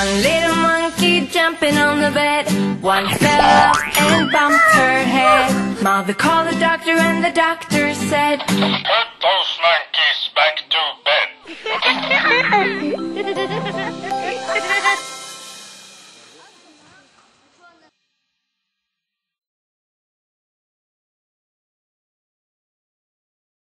One little monkey jumping on the bed, one fell off and bumped her head. Mother called the doctor and the doctor said,